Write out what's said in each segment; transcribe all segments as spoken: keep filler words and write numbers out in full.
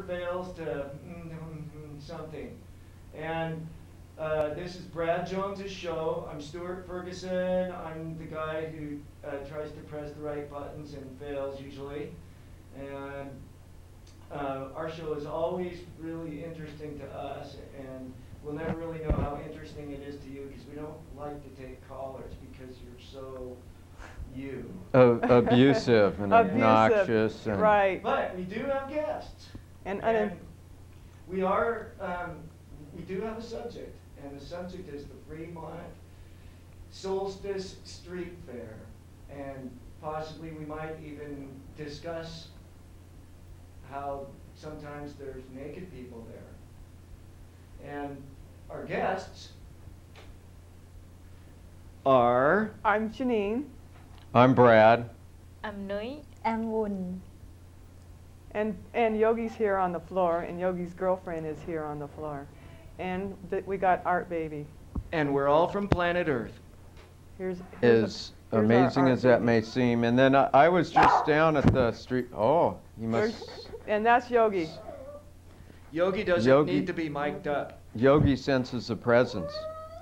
fails to mm, mm, mm, something. And uh, this is Brad Jones's show. I'm Stewert Fergison. I'm the guy who uh, tries to press the right buttons and fails usually. And uh, our show is always really interesting to us, and we'll never really know how interesting it is to you because we don't like to take callers because you're so you. Uh, abusive and Abusive, obnoxious. And right. But we do have guests. And, And and we are, um, we do have a subject, and the subject is the Fremont Solstice Street Fair. And possibly we might even discuss how sometimes there's naked people there. And our guests are... I'm Jeanne. I'm Brad. I'm Nui and Woon. And, and Yogi's here on the floor, and Yogi's girlfriend is here on the floor. And th we got Art Baby. And we're all from planet Earth. Here's, here's As a, here's amazing our as that Art may seem. And then I, I was just down at the street. Oh, you must. There's, and that's Yogi. Yogi doesn't Yogi- need to be mic'd up. Yogi senses a presence.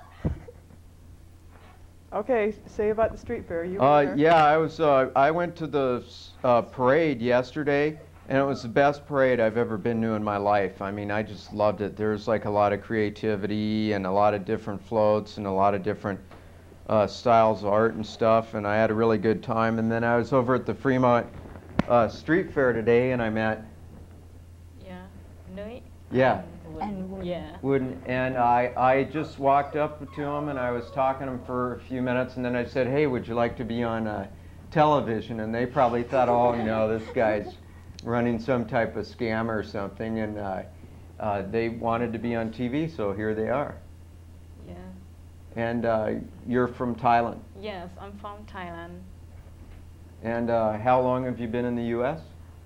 Okay, say about the street fair. You were Uh, there? yeah, I was. Uh, I went to the uh, parade yesterday, and it was the best parade I've ever been to in my life. I mean, I just loved it. There's like a lot of creativity and a lot of different floats and a lot of different uh, styles of art and stuff, and I had a really good time. And then I was over at the Fremont uh, Street Fair today, and I met. yeah Nui Yeah. And Woon. yeah Wouldn't, and I, I just walked up to him and I was talking to him for a few minutes, and then I said, hey, would you like to be on uh, television? And they probably thought, oh no, this guy's running some type of scam or something, and uh, uh, they wanted to be on T V, so here they are. yeah And uh, you're from Thailand. yes, I'm from Thailand. And uh, how long have you been in the U S?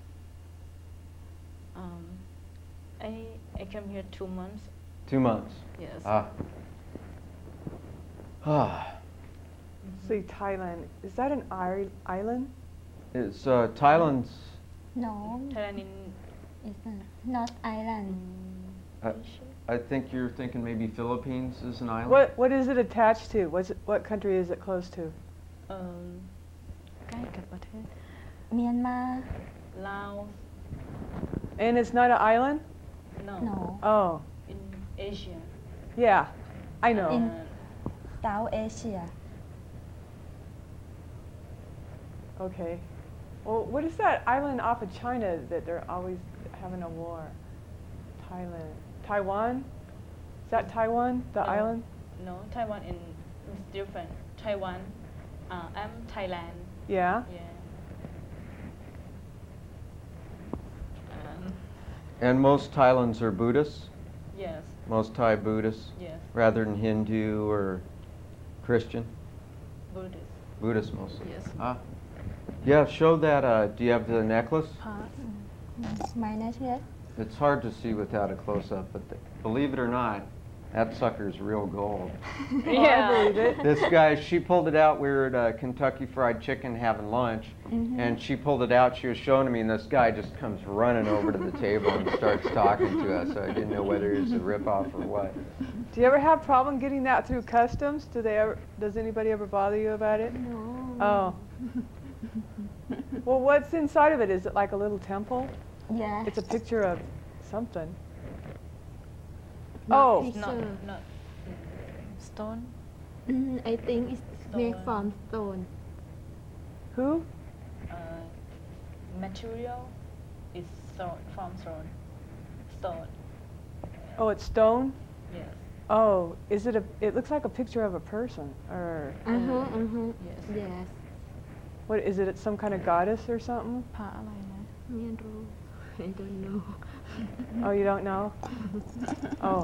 um I I came here two months. Two months. Yes. Ah. Ah. See, Thailand. Is that an i- island? It's uh, Thailand's. No, Thailand in it's not island. Uh, Asia. I think you're thinking maybe Philippines is an island. What What is it attached to? What's it, what country is it close to? um ใกล้กับประเทศ Myanmar. ลาว And it's not an island? no No. Oh, in Asia. yeah, I know. In- Uh, South Asia. Okay. Well, what is that island off of China that they're always having a war? Thailand. Taiwan? Is that Taiwan, the No. island? no Taiwan in is different. Taiwan uh, I'm Thailand. Yeah. Yeah. Um, And most Thailands are Buddhists? yes. Most Thai Buddhists? Yes. Rather than Hindu or Christian? Buddhist. Buddhist mostly. Yes. Ah. Yeah, show that. Uh, do you have the necklace? Part. My necklace. It's hard to see without a close-up, but th believe it or not, that sucker's real gold. Oh, I believe it. This guy, she pulled it out. We were at uh, Kentucky Fried Chicken having lunch, Mhm. and she pulled it out. She was showing me, and this guy just comes running over to the table and starts talking to us. So I didn't know whether he was a ripoff or what. Do you ever have problem getting that through customs? Do they ever? Does anybody ever bother you about it? No. Oh. Well, what's inside of it? Is it like a little temple? Yes. It's a picture of something. Not Oh. Not picture. not stone. Mm, I think it's made Stone. from stone. Who? Uh, material is stone from stone. Stone. Oh, it's stone. Yes. Oh, is it a? It looks like a picture of a person, or Uh-huh, uh-huh. Yes. Yes. what? Is it some kind of goddess or something? พระอะไรนะไม่รู้ I don't know. Oh, you don't know? Oh.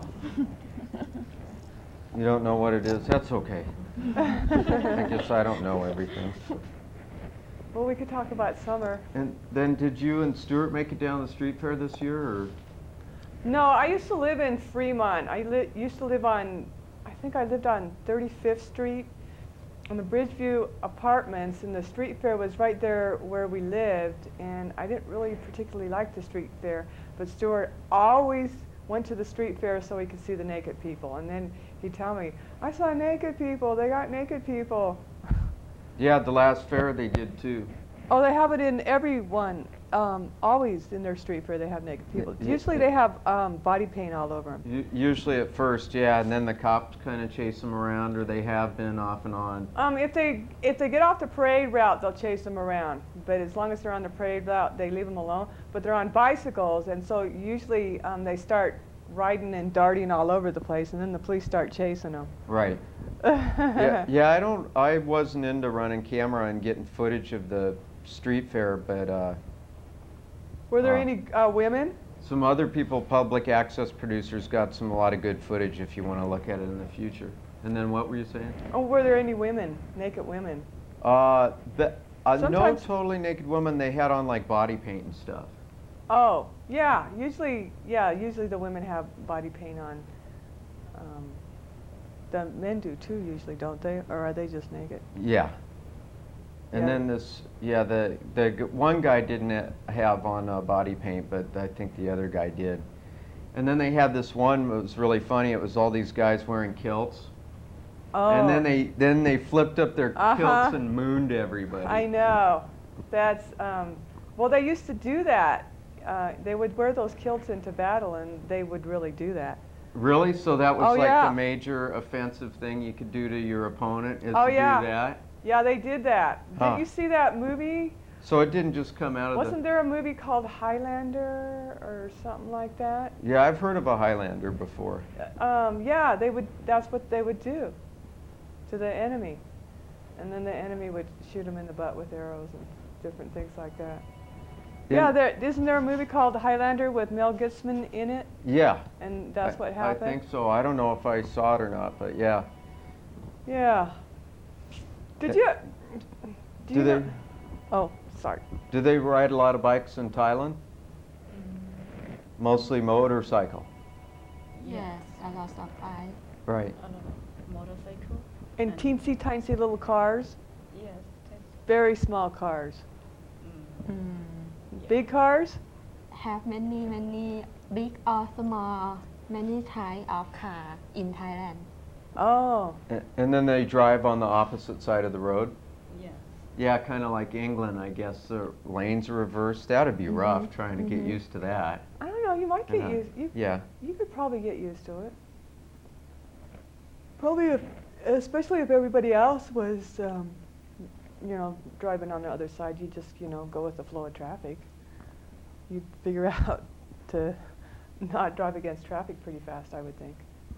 You don't know what it is? That's okay. I guess I don't know everything. Well, we could talk about summer. And then did you and Stewart make it down the street fair this year, or? No, I used to live in Fremont. I li used to live on, I think I lived on thirty-fifth Street, on the Bridgeview Apartments, and the street fair was right there where we lived, and I didn't really particularly like the street fair, but Stewart always went to the street fair so he could see the naked people, and then he'd tell me, I saw naked people, they got naked people. Yeah, at the last fair they did too. Oh, they have it in every one. Um, always in their street fair they have naked people. Y- y- Usually they have um, body paint all over them. U- usually at first, yeah, and then the cops kind of chase them around, or they have been off and on. Um, if they if they get off the parade route, they'll chase them around. But as long as they're on the parade route, they leave them alone. But they're on bicycles, and so usually um, they start riding and darting all over the place, and then the police start chasing them. Right. yeah, yeah, I don't. I wasn't into running camera and getting footage of the street fair, but uh, Were there uh, any uh, women? some other people, public access producers, got some a lot of good footage if you want to look at it in the future. And then what were you saying? Oh, were there any women, naked women? Uh, the, uh, no Sometimes- totally naked women. They had on like body paint and stuff. Oh, yeah. Usually, yeah. Usually the women have body paint on. Um, the men do too, usually, don't they? Or are they just naked? Yeah. And Yeah. then this, yeah, the the g- one guy didn't ha- have on uh, body paint, but I think the other guy did. And then they had this one that was really funny. It was all these guys wearing kilts. Oh. And then they then they flipped up their Uh-huh. kilts and mooned everybody. I know. That's, um, well, they used to do that. Uh, they would wear those kilts into battle, and they would really do that. Really? So that was Oh, like yeah. the major offensive thing you could do to your opponent is Oh, to yeah. do that? Yeah, they did that. Huh. Did you see that movie? So it didn't just come out of Wasn't the... there a movie called Highlander or something like that? Yeah, I've heard of a Highlander before. Um, yeah, they would. That's what they would do to the enemy, and then the enemy would shoot them in the butt with arrows and different things like that. Yeah. Yeah, there isn't there a movie called Highlander with Mel Gibson in it, Yeah. and that's I- what happened. I think so. I don't know if I saw it or not, but yeah. Yeah. Did Uh, you? Do, Do you they know- Oh, sorry. do they ride a lot of bikes in Thailand? Mostly motorcycle. Yes, a lot of I. Right. On a motorcycle. And teensy tiny little cars, Yes. That's, very small cars. mm, Mm. Big cars? Have many many big or small many type of car in Thailand. Oh, A- And then they drive on the opposite side of the road? yes. Yeah, kind of like England, I guess. The lanes are reversed. That'd be rough Mhm, trying to get mhm. used to that. I don't know. You might get Uh-huh. used. You, Yeah. you could probably get used to it. Probably, if, especially if everybody else was, um, you know, driving on the other side. You just, you know, go with the flow of traffic. You'd figure out to not drive against traffic pretty fast, I would think.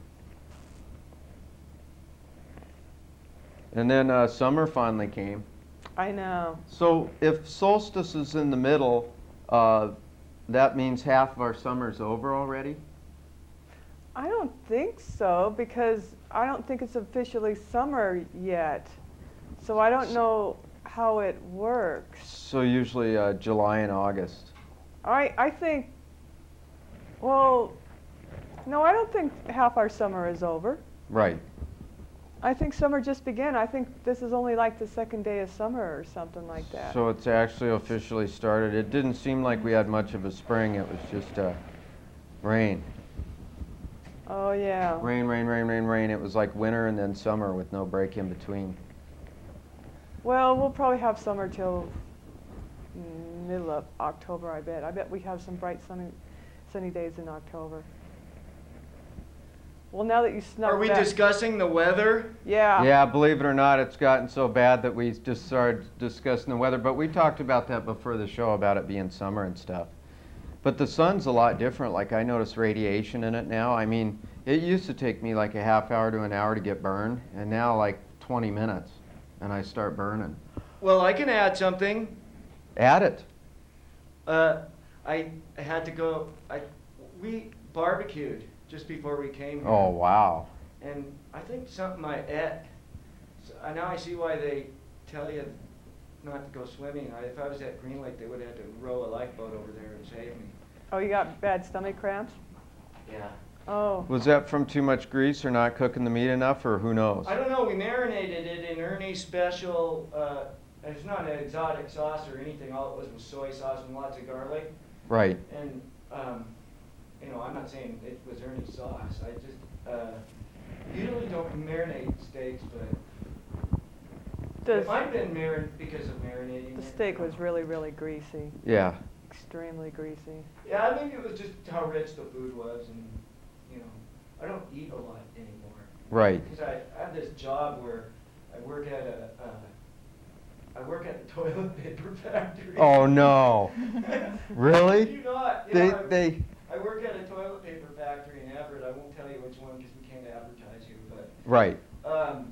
And then uh, summer finally came. I know. So if solstice is in the middle, uh, that means half of our summer's over already? I don't think so, because I don't think it's officially summer yet. So I don't know how it works. So usually uh, July and August. I, I think, well, no, I don't think half our summer is over. Right. I think summer just began. I think this is only like the second day of summer or something like that. So it's actually officially started. It didn't seem like we had much of a spring. It was just uh, rain. Oh, yeah. Rain, rain, rain, rain, rain. It was like winter and then summer with no break in between. Well, we'll probably have summer till mm, middle of October, I bet. I bet we have some bright sunny, sunny days in October. Well, now that you snuck Are we that- discussing the weather? Yeah. Yeah, believe it or not, it's gotten so bad that we just started discussing the weather. But we talked about that before the show, about it being summer and stuff. But the sun's a lot different. Like, I notice radiation in it now. I mean, it used to take me like a half hour to an hour to get burned, and now like twenty minutes, and I start burning. Well, I can add something. Add it. Uh, I had to go. I we barbecued just before we came here. Oh, wow. And I think something I ate. So, I now I see why they tell you not to go swimming. I, if I was at Green Lake, they would have had to row a lifeboat over there and save me. Oh, you got bad stomach cramps? Yeah. Oh. Was that from too much grease or not cooking the meat enough, or who knows? I don't know. We marinated it in Ernie's special. Uh, it's not an exotic sauce or anything. All it was was soy sauce and lots of garlic. Right. And um, you know, I'm not saying it was Ernie's sauce. I just uh, usually don't marinate steaks, but Does it might have been marin because of marinating. the it. steak was really, really greasy. Yeah. Extremely greasy. Yeah, I think it was just how rich the food was, and you know, I don't eat a lot anymore. Right. Because I, I have this job where I work at a, uh, I work at the toilet paper factory. Oh no. Really? You not? They Yeah, I, they. I work at a toilet paper factory in Everett. I won't tell you which one because we can't advertise you, but Right. um,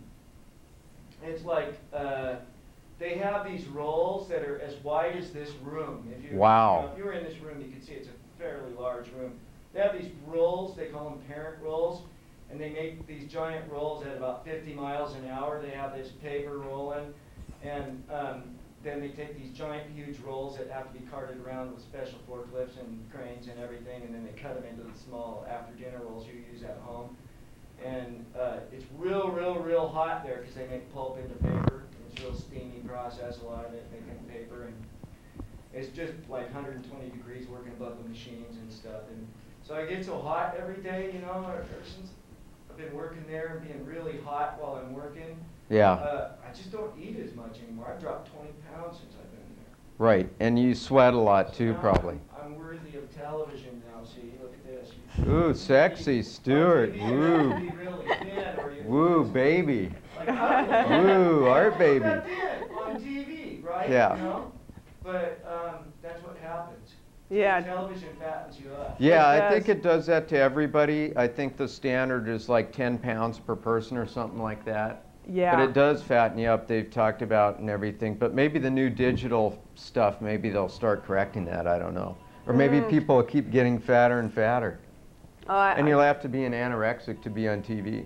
it's like uh, they have these rolls that are as wide as this room. If you, Wow. you know, if you were in this room, you could see it's a fairly large room. They have these rolls, they call them parent rolls, and they make these giant rolls at about fifty miles an hour. They have this paper rolling, and um, then they take these giant, huge rolls that have to be carted around with special forklifts and cranes and everything, and then they cut them into the small after-dinner rolls you use at home. And uh, it's real, real, real hot there because they make pulp into paper. It's a real steamy process, a lot of it making paper, and it's just like one hundred twenty degrees working above the machines and stuff. And so I get so hot every day, you know, ever since I've been working there and being really hot while I'm working. Yeah. Uh, I just don't eat as much anymore. I've dropped twenty pounds since I've been there. Right. And you sweat a lot too, Now probably. I'm, I'm worthy of television now. See, look at this. Ooh, sexy, Stewart. On T V, Woo. you have to be really thin or you- Woo, baby. Like, I- Woo, art baby. That thin on T V, right? Yeah. You know? But um, that's what happens. Yeah. Television fattens you up. Yeah, It I think does. it does that to everybody. I think the standard is like ten pounds per person or something like that. Yeah. But it does fatten you up, they've talked about and everything. But maybe the new digital stuff, maybe they'll start correcting that, I don't know. Or maybe Mm. people will keep getting fatter and fatter. Oh, I- And you'll have to be an anorexic to be on T V.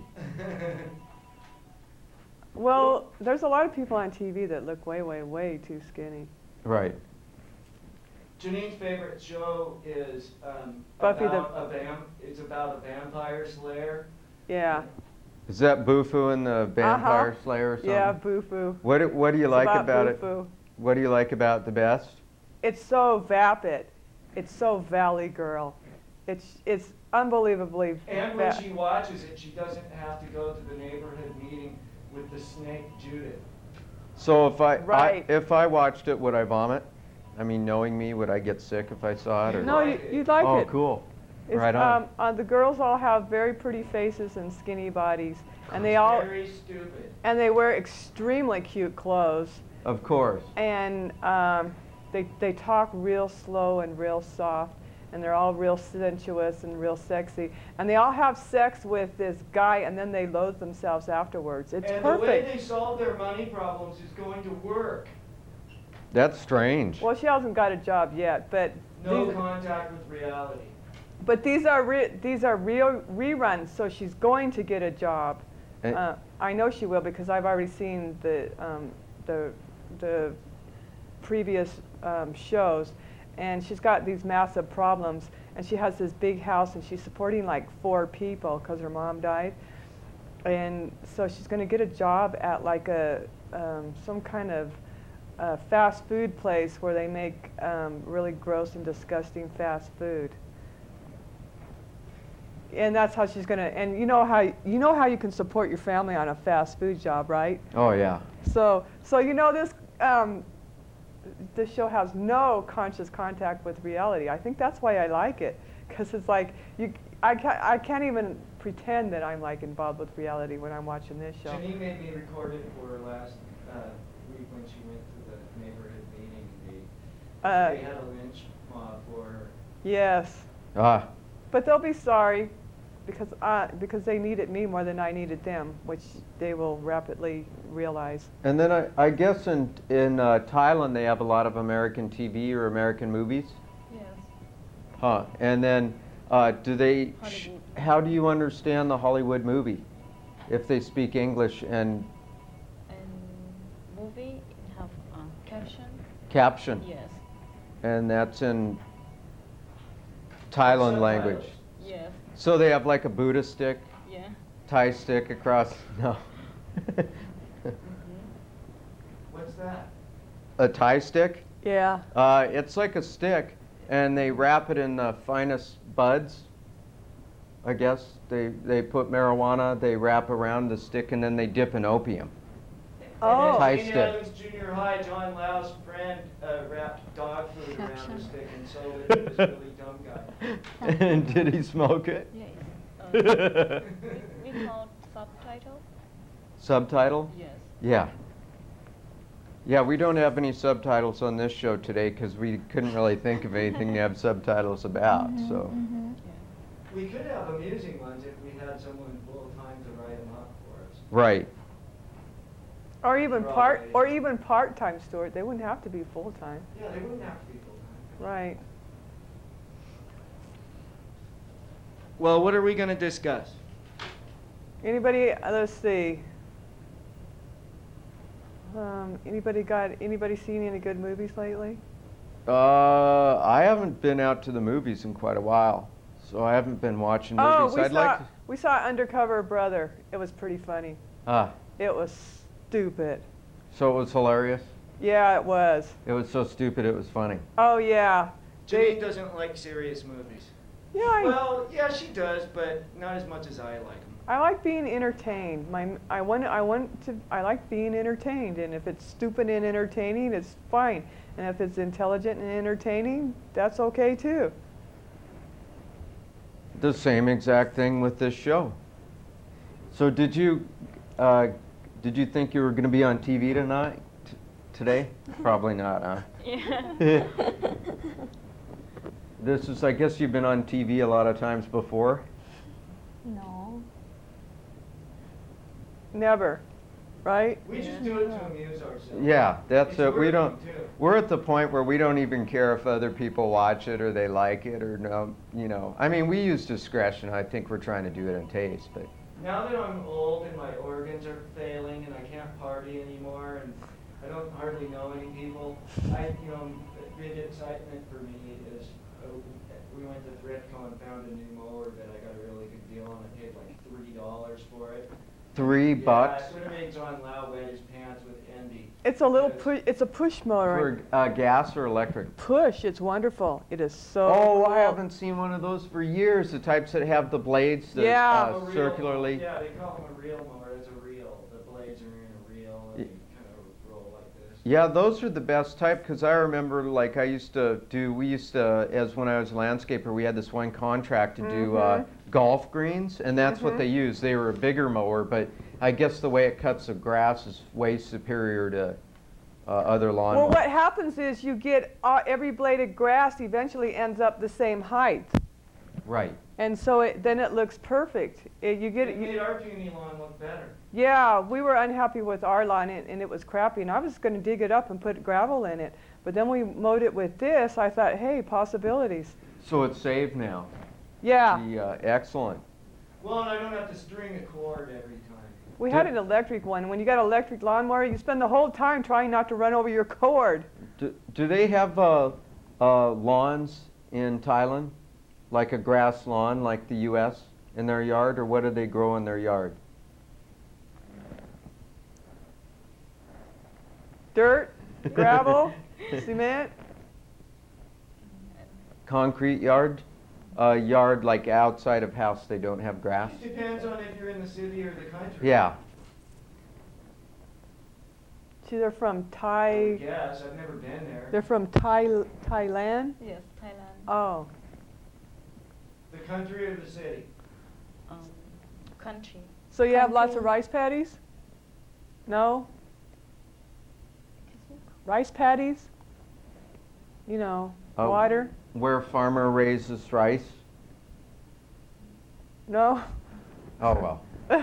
Well, there's a lot of people on T V that look way, way, way too skinny. Right. Janine's favorite show is um, Buffy the- about a vam- It's about a vampire slayer. Yeah. Is that Bufu and the Vampire Uh-huh. Slayer or something? Yeah, Boo-Foo. What do, what do you It's like about about it? Boo-Foo. What do you like about it the best? It's so vapid. It's so Valley Girl. It's it's unbelievably And when va- she watches it, she doesn't have to go to the neighborhood meeting with the snake Judith. So if I, Right. I if I watched it, would I vomit? I mean, knowing me, would I get sick if I saw it? Or? No, you, you'd like oh, it. cool. It's, Right on. Um, uh, the girls all have very pretty faces and skinny bodies, and they all Very stupid. and they wear extremely cute clothes, Of course. and um, they they talk real slow and real soft, and they're all real sensuous and real sexy, and they all have sex with this guy, and then they loathe themselves afterwards. It's And the way perfect. they solve their money problems is going to work. That's strange. Well, she hasn't got a job yet, but No these, contact with reality. but these are re these are real reruns, so she's going to get a job. And- Uh, I know she will because I've already seen the um, the the previous um, shows, and she's got these massive problems, and she has this big house, and she's supporting like four people because her mom died, and so she's going to get a job at like a um, some kind of uh, fast food place where they make um, really gross and disgusting fast food. And that's how she's gonna. And you know how you know how you can support your family on a fast food job, right? Oh yeah. So, so you know this. Um, this show has no conscious contact with reality. I think that's why I like it, because it's like you. I can't. I can't even pretend that I'm like involved with reality when I'm watching this show. Janine made me record it for her last uh, week when she went to the neighborhood meeting. They, Uh, they had a lynch mob for her. Yes, Ah. but they'll be sorry, because I because they needed me more than I needed them, which they will rapidly realize. And then I, I guess in in uh, Thailand they have a lot of American T V or American movies. Yes. Huh. And then uh, do they? Sh Hollywood. how do you understand the Hollywood movie? If they speak English and And movie have uh, caption. caption, Yes. and that's in Thailand Subtitles. language. Yes. So they have like a Buddha stick, Yeah. Thai stick across. No. What's that? A Thai stick? Yeah. Uh, it's like a stick, and they wrap it in the finest buds. I guess they they put marijuana, they wrap around the stick, and then they dip in opium. Oh. Thai And then stick. Jane Adams Junior High, John Lau's friend uh, wrapped dog food around the stick and sold it to this really dumb guy. And did he smoke it? Yes. Uh, we, we call subtitle. Subtitle? Yes. Yeah. Yeah, we don't have any subtitles on this show today because we couldn't really think of anything to have subtitles about. So. Mm-hmm. We could have amusing ones if we had someone full time to write them up for us. Right. Or even part, Probably. or even part-time, Stewart. They wouldn't have to be full-time. Yeah, they wouldn't have to be full time. Right. Well, what are we going to discuss? Anybody, uh, let's see. Um, anybody got, anybody seen any good movies lately? Uh, I haven't been out to the movies in quite a while, so I haven't been watching movies. Oh, we I'd saw, like to. we saw Undercover Brother. It was pretty funny. Ah, It was stupid. so it was hilarious. Yeah, it was. It was so stupid it was funny. Oh, yeah. Janine They- doesn't like serious movies. Yeah, I, Well, yeah, she does, but not as much as I like them. I like being entertained. My, I want, I want to, I like being entertained. And if it's stupid and entertaining, it's fine. And if it's intelligent and entertaining, that's okay too. The same exact thing with this show. So did you, uh, did you think you were going to be on T V tonight, t- today? Probably not, huh? Yeah. This is, I guess you've been on T V a lot of times before. No. Never, right? We just do it to amuse ourselves. Yeah, that's It's it. We working, don't. too. We're at the point where we don't even care if other people watch it or they like it or no. You know, I mean, we use discretion. I think we're trying to do it in taste, but. Now that I'm old and my organs are failing and I can't party anymore and I don't hardly know any people, I, you know, a big excitement for me is uh, we went to Thriftco and found a new mower that I got a really good deal on. I paid like three dollars for it. Three Yeah, bucks it would have made John Lau wet his pants with envy. It's a little Because- push. It's a push mower. for uh, gas or electric. Push. It's wonderful. It is so. Oh, I cool. haven't seen one of those for years. The types that have the blades that, Yeah. A uh, reel- circularly. Yeah, they call them a reel mower. It's a reel. The blades are in a reel and Y- they kind of roll like this. Yeah, those are the best type because I remember, like, I used to do. We used to, as when I was a landscaper, we had this one contract to do uh, Mhm. golf greens, and that's what Mhm. they used. They were a bigger mower, but I guess the way it cuts the grass is way superior to uh, other lawn. Well, mowers. what happens is you get uh, every blade of grass eventually ends up the same height, Right. and so it, then it looks perfect. It, you get It it. made You, our puny lawn look better. yeah, we were unhappy with our lawn, and, and it was crappy, and I was going to dig it up and put gravel in it, but then we mowed it with this. I thought, hey, possibilities. So it's saved now. Yeah, The, uh, excellent. Well, and I don't have to string a cord every time. we had Did- an electric one. When you got an electric lawnmower, you spend the whole time trying not to run over your cord. Do, do they have uh, uh, lawns in Thailand, like a grass lawn like the U S in their yard, or what do they grow in their yard? Dirt, gravel, cement. Concrete yard? A yard like outside of house they don't have grass? It depends on if you're in the city or the country. Yeah. See, they're from I Thai. guess. I've never been there. They're from Thai, Thailand. Yes, Thailand. Oh, The country or the city? Um, country. so you have lots of Country. rice paddies? No, Excuse me? rice paddies. You know, Oh. water. Where farmer raises rice? No. Oh, well.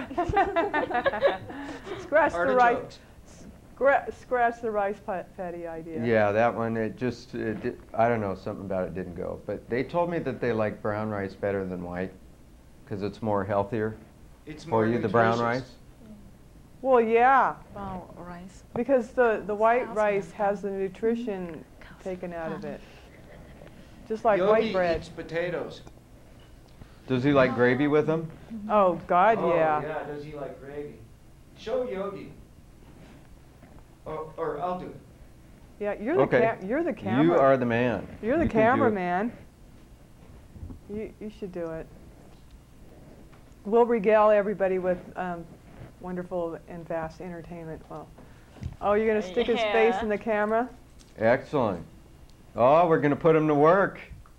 Scratch the rice. Artichokes. Scra- scratch the rice pa- paddy idea. Yeah, that one, it just, it di- I don't know, something about it didn't go. But they told me that they like brown rice better than white because it's more healthier It's for more you, the brown nutritious. rice. Well, yeah, Brown rice. because the the white Thousand rice of has the them. nutrition Thousand. taken out of Huh. it, just like Yogi white bread. eats potatoes. Does he like gravy with him? Oh, God, Oh, yeah. yeah, does he like gravy? Show Yogi. Or, or I'll do it. Yeah, you're the, Okay. cam you're the camera. You are the man. You're the You can do it. cameraman. You, you should do it. We'll regale everybody with um, wonderful and vast entertainment. Well, oh, you're going to stick his face Yeah. in the camera? Excellent. Oh, we're going to put him to work.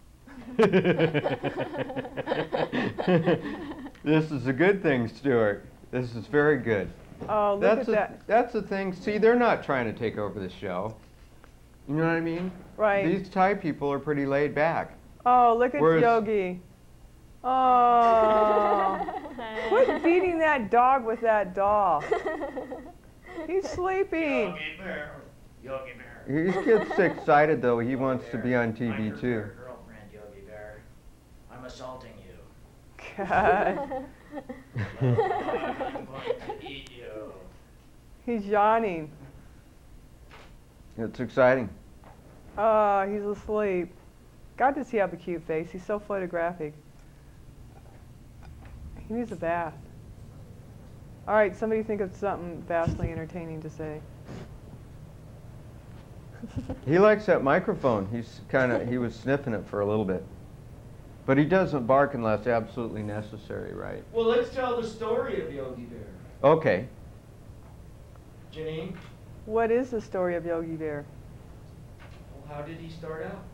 This is a good thing, Stewart. This is very good. Oh, look That's at a, that. That's the thing. See, they're not trying to take over the show. You know what I mean? Right. These Thai people are pretty laid back. Oh, look at Whereas- Yogi. Oh. Quit beating that dog with that doll. He's sleeping. Yogi Bear. Yogi Bear. He gets excited, though. He wants to be on T I'm V, your too. fair girlfriend, Yogi Bear. I'm assaulting you. God. I'm going to eat you. He's yawning. It's exciting. Oh, he's asleep. God, does he have a cute face? He's so photographic. He needs a bath. All right, somebody think of something vastly entertaining to say. He likes that microphone. He's kind of, he was sniffing it for a little bit. But he doesn't bark unless absolutely necessary, right? Well, let's tell the story of Yogi Bear. Okay. Janine, What is the story of Yogi Bear? well, how did he start out?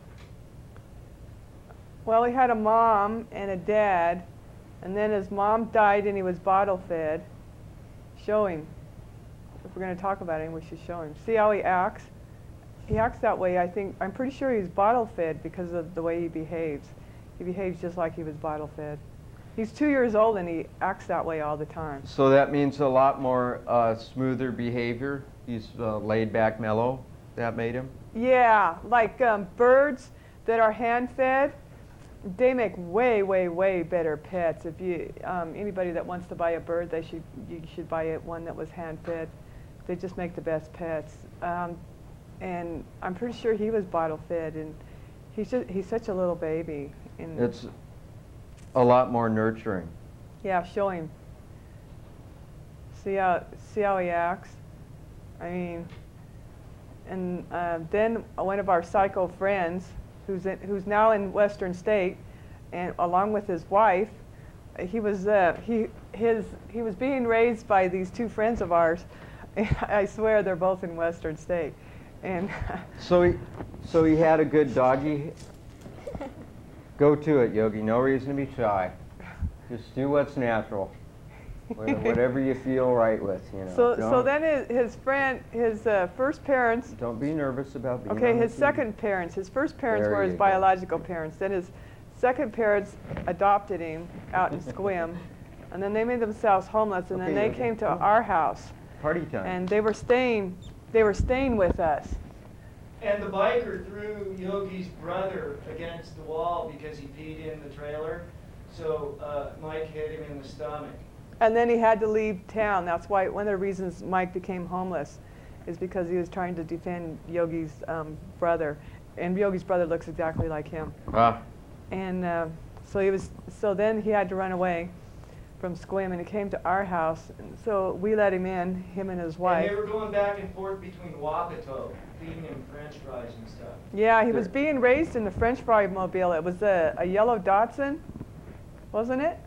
Well, he had a mom and a dad, and then his mom died and he was bottle fed. Show him. If we're going to talk about him, we should show him. See how he acts? He acts that way, I think, I'm pretty sure he's bottle fed because of the way he behaves. He behaves just like he was bottle fed. He's two years old and he acts that way all the time. So that means a lot more uh, smoother behavior. He's uh, laid back, mellow. That made him? Yeah, like um, birds that are hand fed, they make way, way, way better pets. If you, um, anybody that wants to buy a bird, they should, you should buy it one that was hand fed. They just make the best pets. Um, and I'm pretty sure he was bottle fed, and he's just, he's such a little baby. And It's a lot more nurturing. yeah, show him. See how, see how he acts? I mean, and uh, then one of our psycho friends, who's in, who's now in Western State, and along with his wife, he was uh, he his he was being raised by these two friends of ours. I swear they're both in Western State, and So he, so he had a good doggy. Go to it, Yogi. No reason to be shy. Just do what's natural. Wha- Whatever you feel right with, you know. so so Don't- then his, his friend his uh, first parents. Don't be nervous about being Okay, on the his T V. second parents, his first parents There were his you go. biological parents. Then his second parents adopted him out in Squim, and then they made themselves homeless, and then Okay, they okay, came to come on. our house, Party time. and they were staying, they were staying with us. And the biker threw Yogi's brother against the wall because he peed in the trailer. So uh, Mike hit him in the stomach. And then he had to leave town. That's why one of the reasons Mike became homeless is because he was trying to defend Yogi's um, brother, and Yogi's brother looks exactly like him. Ah, And uh, so he was. So then he had to run away from Squim, and he came to our house. And so we let him in, him and his wife. And they were going back and forth between Wapato, feeding him French fries and stuff. Yeah, he was being raised in the French fry mobile. It was a, a yellow Datsun, wasn't it?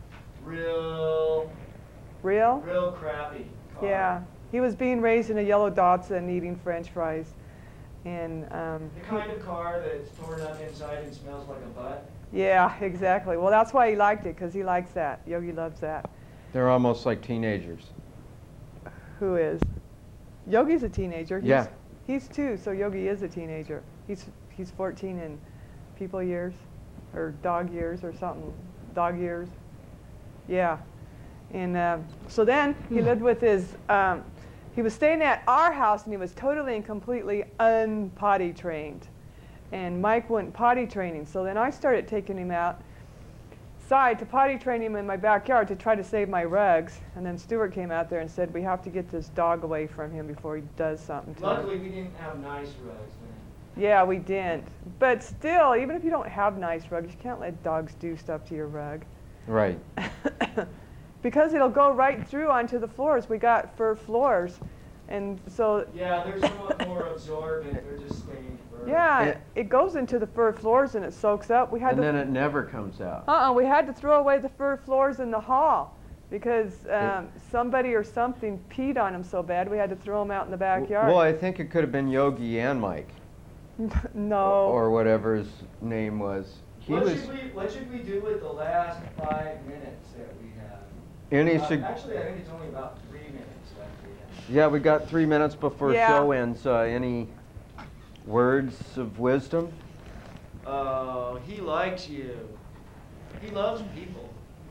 Real, Real? real crappy car. Yeah. He was being raised in a yellow Datsun, eating French fries, and um, The kind of car that's torn up inside and smells like a butt. yeah, exactly. Well, that's why he liked it, because he likes that. Yogi loves that. they're almost like teenagers. Who is? Yogi's a teenager. He's, Yeah. He's two, so Yogi is a teenager. He's he's fourteen in people years, or dog years, or something. Dog years. Yeah. And uh, so then he lived with his. Um, he was staying at our house, and he was totally and completely unpotty trained. And Mike went potty training. So then I started taking him outside to potty train him in my backyard to try to save my rugs. And then Stewart came out there and said, we have to get this dog away from him before he does something to him. Luckily, we didn't have nice rugs then. Yeah, we didn't. But still, even if you don't have nice rugs, you can't let dogs do stuff to your rug. Right. Because it'll go right through onto the floors. We got fur floors. And so... Yeah, they're somewhat more absorbent. They're just stained fur. Yeah, It- it goes into the fur floors and it soaks up. We had And to... then it never comes out. Uh-uh, we had to throw away the fur floors in the hall because um, somebody or something peed on them so bad we had to throw them out in the backyard. Well, I think it could have been Yogy and Mike. No. Or whatever his name was. He What was. should we What should we do with the last five minutes that we have? Any Uh, sug- actually, I think it's only about three minutes left we have. Yeah, we got three minutes before Yeah. show ends. Uh, any words of wisdom? Oh, he likes you. He loves people.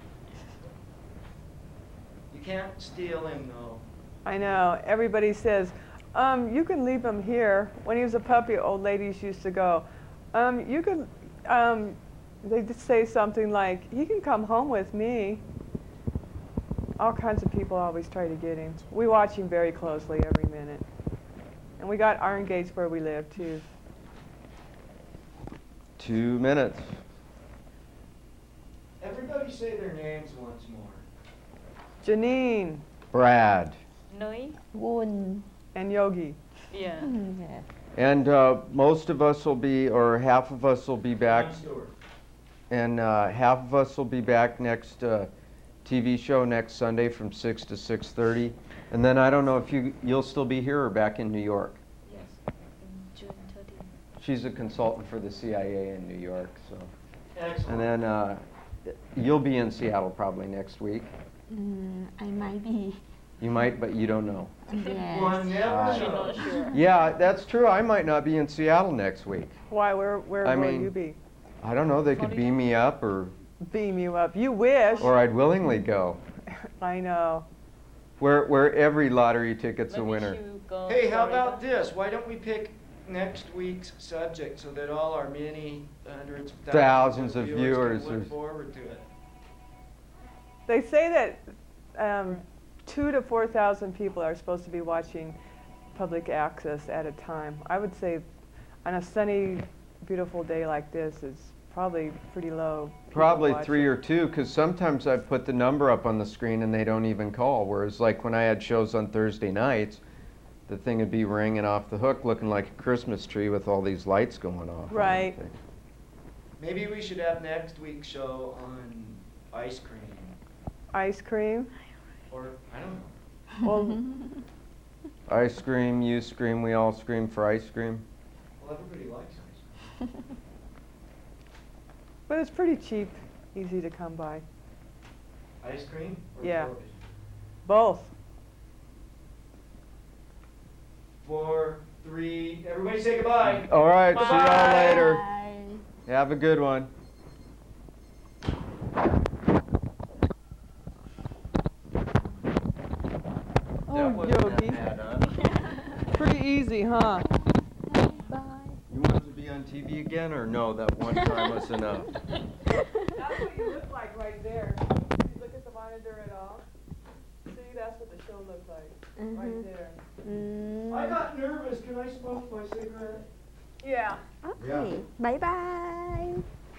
You can't steal him, though. I know. Everybody says, um, you can leave him here. When he was a puppy, old ladies used to go, um, you can, um, they'd just say something like, he can come home with me. All kinds of people always try to get him. We watch him very closely every minute. And we got iron gates where we live, too. Two minutes. Everybody say their names once more. Janine Brad. Nui, Woon. and Yogy. yeah. Yeah. And uh, most of us will be, or half of us will be back, I'm Stewart. and uh, half of us will be back next uh, T V show next Sunday from six to six thirty. And then I don't know if you, you'll still be here or back in New York. Yes, in June thirteenth. She's a consultant for the C I A in New York, so. Excellent. And then uh, you'll be in Seattle probably next week. Mm, I might be. You might, but you don't know. Yes. One never Uh, She's knows. not sure. Yeah, that's true. I might not be in Seattle next week. Why, where, where I will mean- you be? I don't know. They could beam me up, or Beam you up. You wish. or I'd willingly go. I know. Where where every lottery ticket's a Maybe winner. she'll go Hey, how Florida. about this? Why don't we pick next week's subject so that all our many hundreds, Thousands of viewers can are- look forward to it? They say that um, two to four thousand people are supposed to be watching public access at a time. I would say on a sunny, beautiful day like this, it's probably pretty low. people Probably watching. three or two, because sometimes I put the number up on the screen and they don't even call. Whereas like when I had shows on Thursday nights, the thing would be ringing off the hook, looking like a Christmas tree with all these lights going off. Right. Maybe we should have next week's show on ice cream. Ice cream. Or, I don't know. Well, Ice cream, you scream, we all scream for ice cream. Well, everybody likes ice cream. but it's pretty cheap, easy to come by. Ice cream or Yeah. television? Both. Four, three, everybody say goodbye. All right, see y'all Bye. later. Bye. Have a good one. Oh, Yogi. Pretty easy, huh? Bye. You want to be on T V again, or no? That one time was enough. That's what you look like right there. Did you look at the monitor at all? See, that's what the show looks like, right Mhm. there. Mm. I got nervous. Can I smoke my cigarette? Yeah. Okay. Bye bye.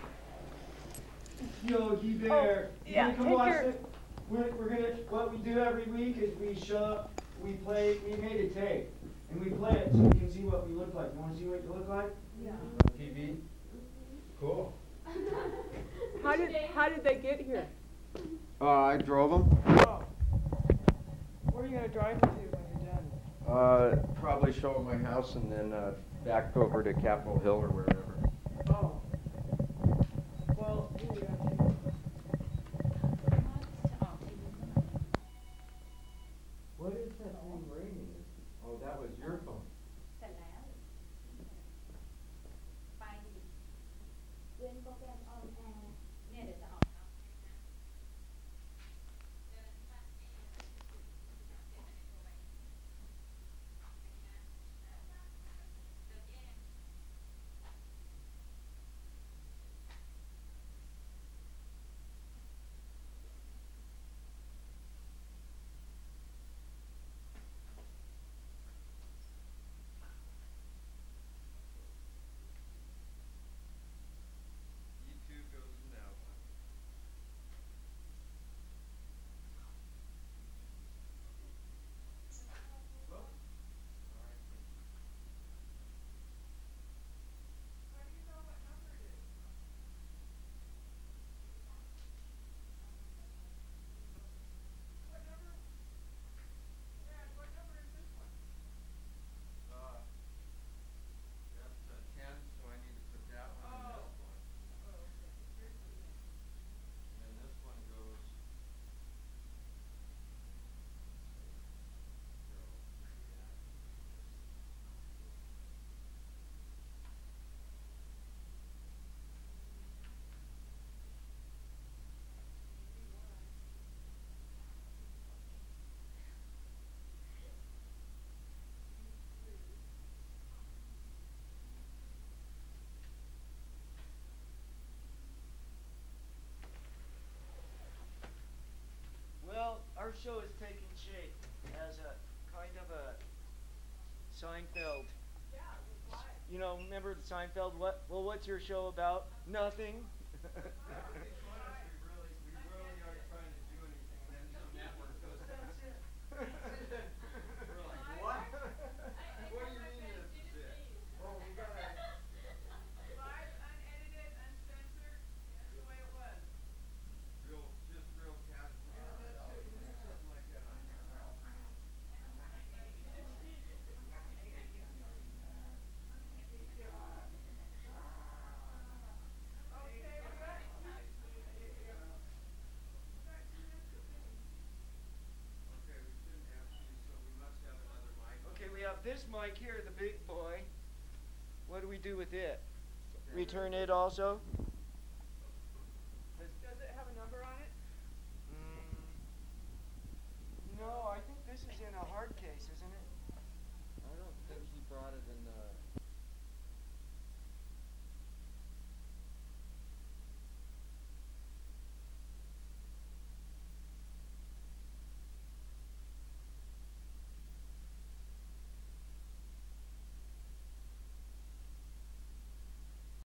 Yogi Bear. Oh, You yeah, wanna come take watch your- it? We're, we're gonna, what we do every week is we show, we play, we made a tape, and we play it so you can see what we look like. You wanna see what you look like? Yeah. On T V? Cool. How did, how did they get here? Uh, I drove them. Oh. Where are you gonna drive them to when you're done? Uh, probably show them my house and then uh, back over to Capitol Hill or wherever. Oh. Well, here you go. What is that thing ringing? Oh, that was your phone. show is taking shape as a kind of a Seinfeld. You know, remember the Seinfeld? What? Well, what's your show about? Nothing. We have this mic here, the big boy. What do we do with it? Return it also?